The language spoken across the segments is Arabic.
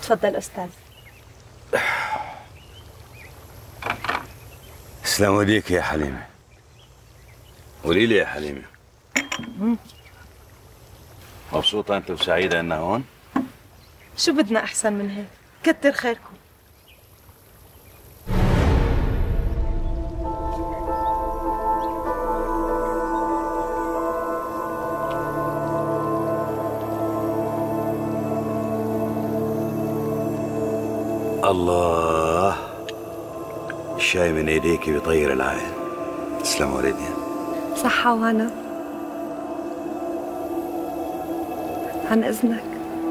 تفضل أستاذ. تسلم ايديك يا حليمة. قولي لي يا حليمة، مبسوطة أنت وسعيدة إنها هون؟ شو بدنا أحسن من هيك؟ كتر خيركم. الله، الشاي من ايديك بيطير العين. تسلم والدين. صحة وهنا. عن إذنك.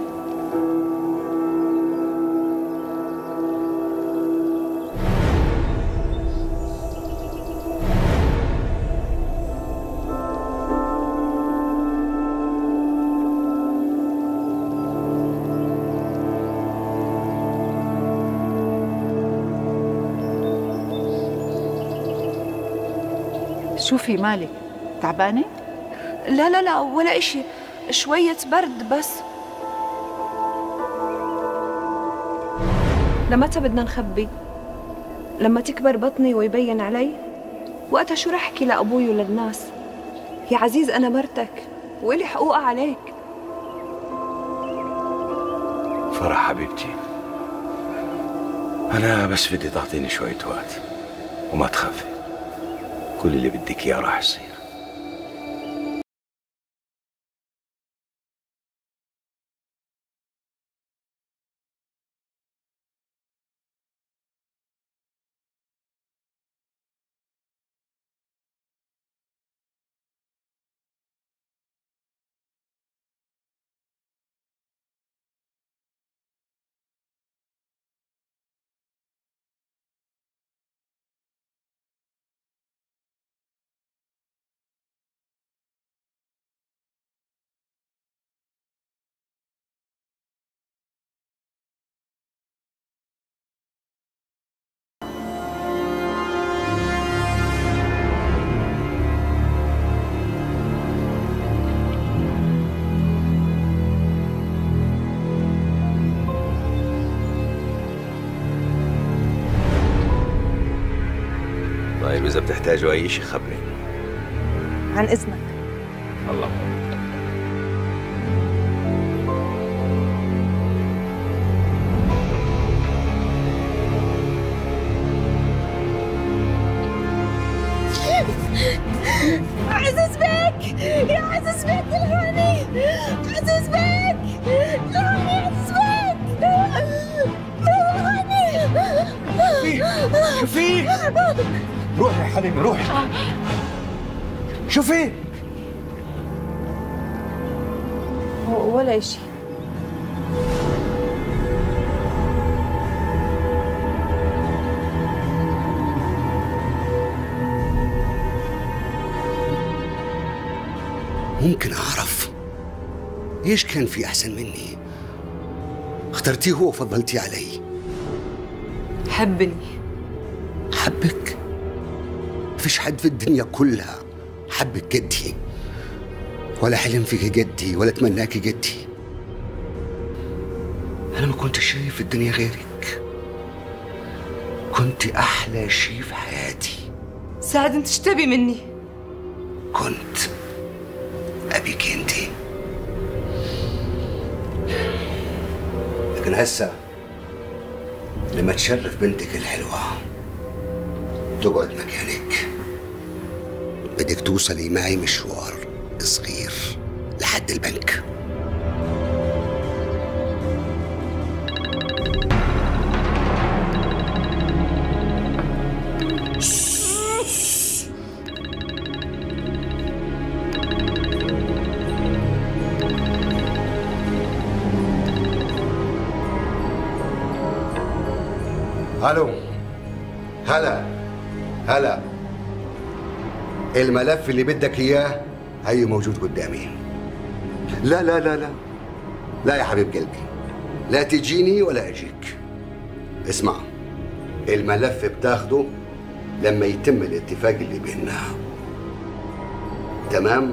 شو في مالك؟ تعبانة؟ لا لا لا ولا إشي، شوية برد بس. لمتى بدنا نخبي؟ لما تكبر بطني ويبين علي؟ وقتها شو رح أحكي لأبوي وللناس؟ يا عزيز أنا مرتك وإلي حقوق عليك. فرح حبيبتي، أنا بس بدي تعطيني شوية وقت وما تخافي، كل اللي بدك إياه راح يصير. طيب إذا بتحتاجوا أي شيء خبريني. عن إذنك. الله. عزيز بيك يا عزيز بيك الهاني، عزيز بيك الهاني، عزيز بيك الهاني. شو في؟ روحي يا حليمة روحي. شو في؟ ولا إشي. ممكن أعرف إيش كان في أحسن مني اخترتيه هو وفضلتيه علي؟ حبني. حبك؟ فيش حد في الدنيا كلها حبك قدي، ولا حلم فيك قدي، ولا تمناكي قدي. أنا ما كنت شايف في الدنيا غيرك، كنت أحلى شيء في حياتي. سعد أنت ايش تبي مني؟ كنت أبيك أنت، لكن هسه لما تشرف بنتك الحلوة تقعد مكانك، بدك توصلي معي مشوار صغير لحد البنك. الو، هلا الملف اللي بدك اياه هي موجود قدامي. لا لا لا لا لا يا حبيب قلبي، لا تجيني ولا اجيك. اسمع، الملف بتاخده لما يتم الاتفاق اللي بيننا، تمام؟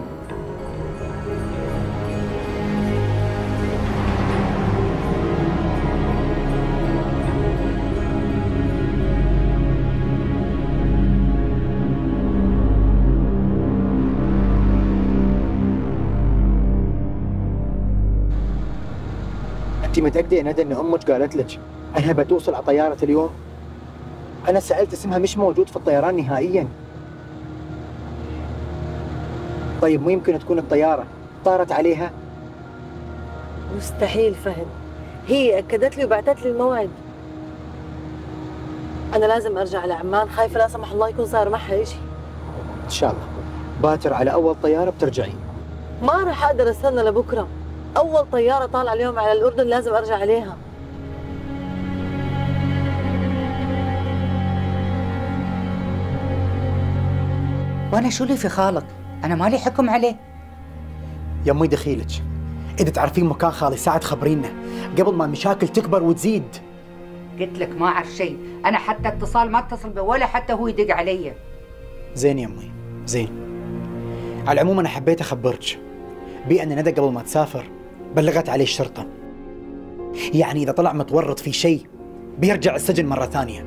متأكدة يا ندى إن أمك قالت لك أنها بتوصل على طيارة اليوم؟ أنا سألت اسمها مش موجود في الطيران نهائياً. طيب مو يمكن تكون الطيارة طارت عليها؟ مستحيل فهد، هي أكدت لي وبعتت لي الموعد. أنا لازم أرجع لعمان، خايفة لا سمح الله يكون صار معها إشي. إن شاء الله باكر على أول طيارة بترجعين. ما راح أقدر أستنى لبكرة، أول طيارة طالعة اليوم على الأردن لازم أرجع عليها. وانا شو لي في خالك؟ انا مالي حكم عليه. يا أمي دخيلك، إذا تعرفين مكان خالي ساعد خبرينا قبل ما المشاكل تكبر وتزيد. قلت لك ما اعرف شيء، انا حتى اتصال ما اتصل به ولا حتى هو يدق علي. زين يا أمي زين. على العموم أنا حبيت أخبرك بأن ندى قبل ما تسافر بلغت عليه الشرطة، يعني إذا طلع متورط في شيء بيرجع السجن مرة ثانية.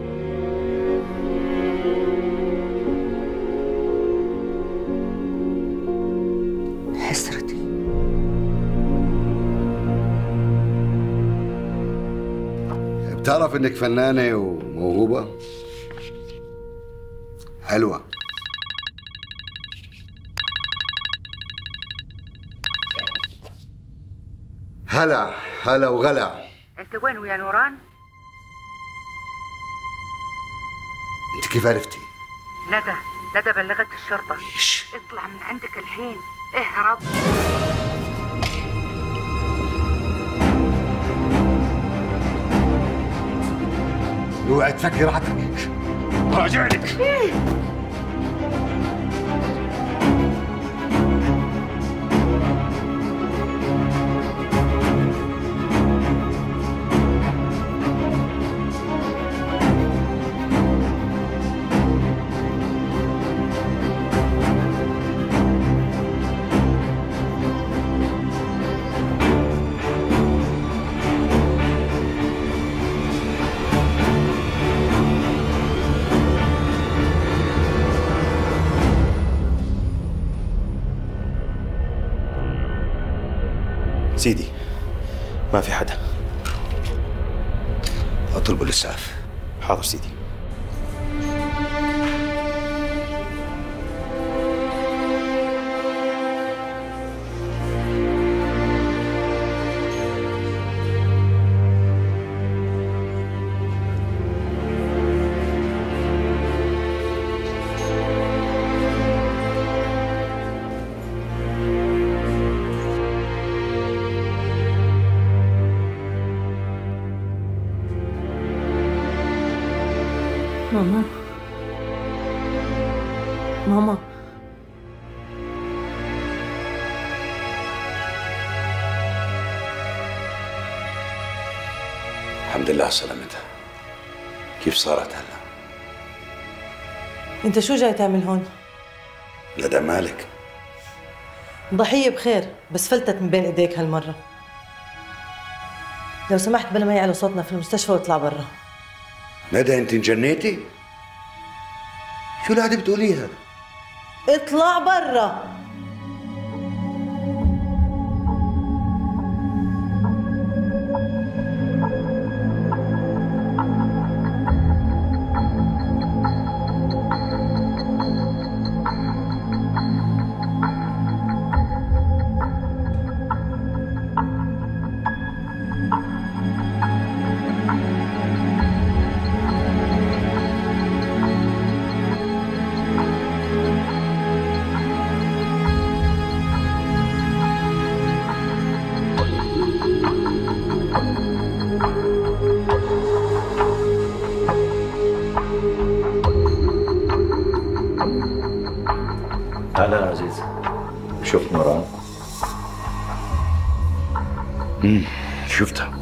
حسرتي. بتعرف انك فنانة وموهوبة؟ حلوة. هلا وغلا. انت وين ويا نوران؟ انت كيف عرفتي؟ ندى بلغت الشرطة. اطلع من عندك الحين، اهرب. اوعي تفكر راحتك، راجع لك. سيدي ما في حدا. اطلبوا الاسعاف. حاضر سيدي. ماما الحمد لله على سلامتها. كيف صارت هلا؟ انت شو جاي تعمل هون؟ لدى مالك. ضحية بخير بس فلتت من بين ايديك هالمرة. لو سمحت بلا ما يعلو صوتنا في المستشفى واطلع برا. ندى انت انجنيتي؟ شو اللي قاعدة بتقوليه هذا؟ اطلع برا. أهلا عزيز، شفت نوران؟ شفتها.